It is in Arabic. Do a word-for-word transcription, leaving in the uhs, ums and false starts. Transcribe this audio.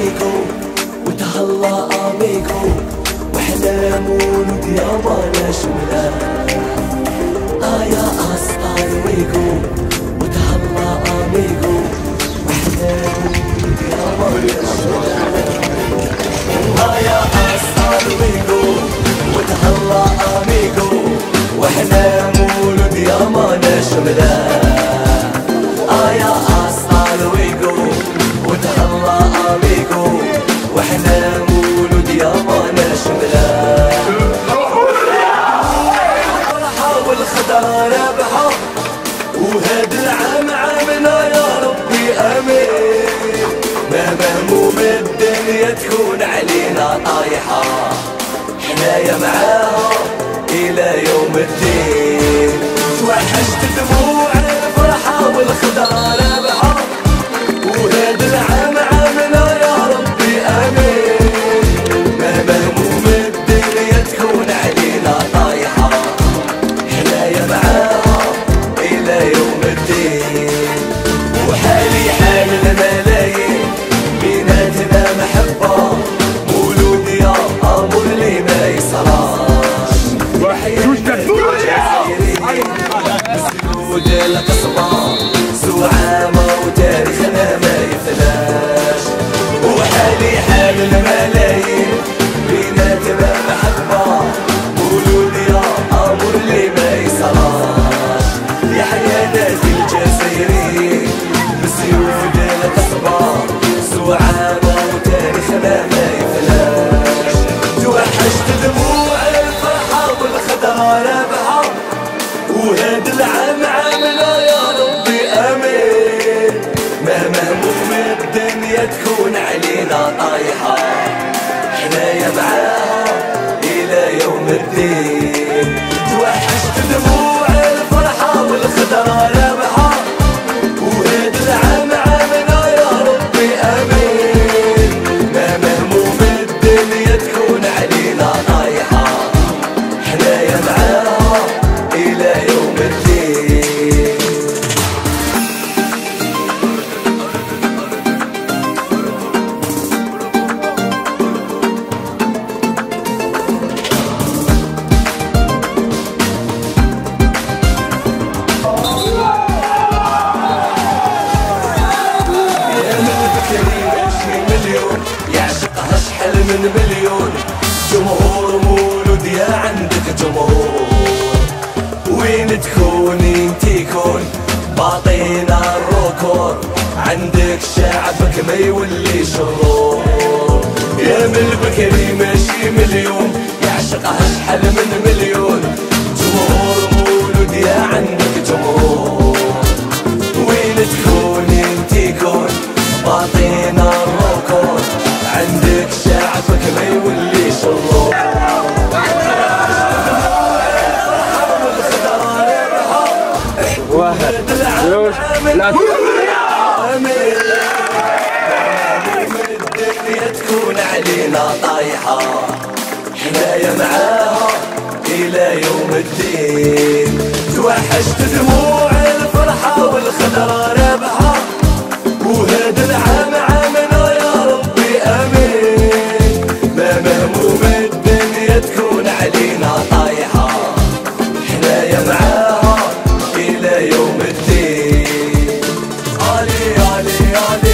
ويكو وتهلا اميكو واحنا مولود يابانا شملة. اه يا اسطال ويكو وتهلا اميكو واحنا مولود يابانا شملة. اه يا اسطال ويكو وتهلا اميكو واحنا مولود يابانا شملة. اه يا اسطال ويكو وتهلا اميكو واحنا مولود يابانا شملة. الفرحة والخضرة رابحة وهاد العام عامنا يا ربي امين. ما مهموم الدنيا تكون علينا طايحة حنايا معاها الى يوم الدين. توحشت دموع الفرحة والخضرة رابحة وهاد العام عامنا يا ربي امين. ما مهموم الدنيا تكون علينا طايحة حنايا معاها الى يوم الدين. وحالي حال الملايين بيناتنا محبة مولود يا امور لي ما يصلاش. وحياتنا مسجود القصبة زعامة وتاريخنا ما يفلاش. وحالي حال الملايين بيناتنا محبة مولود يا امور لي ما يصلاش. يا حياتي الجزائري بسيوف ديال القصبة زعامة وتاريخنا ما يفلاش. توحشت دموع الفرحة والخضرة رابحة وهاد العام عامنا يا ربي امين. ما مهموم الدنيا تكون علينا طايحة حنايا معاها الى يوم الدين. توحشت دموع الفرحة والخضرة رابحة وهاد العام عامنا يا ربي امين. ما مهموم الدنيا تكون علينا طايحة حنايا معاها الى يوم الدين. يعشقها شحال من مليون جمهور مولود يا عندك جمهور. وين تكوني انتي كون باطينا الركور عندك شعبك ما يولي شرور. يا من البكري ماشي مليون يعشقها شحال من مليون جمهور مولود يا عندك جمهور. وين تكوني انتي كون باطينا الركور عندك شعبك ما يولي شرور. واحد جوج ثلاثة. الدنيا تكون علينا طايحة حنايا معاها الى يوم الدين. توحشت دموع الفرحة والخضرة رابحة وهاد العام عامنا يا ربي امين. ما مهموم الدنيا تكون علينا طايحة حنايا معاها الى يوم الدين. علي علي علي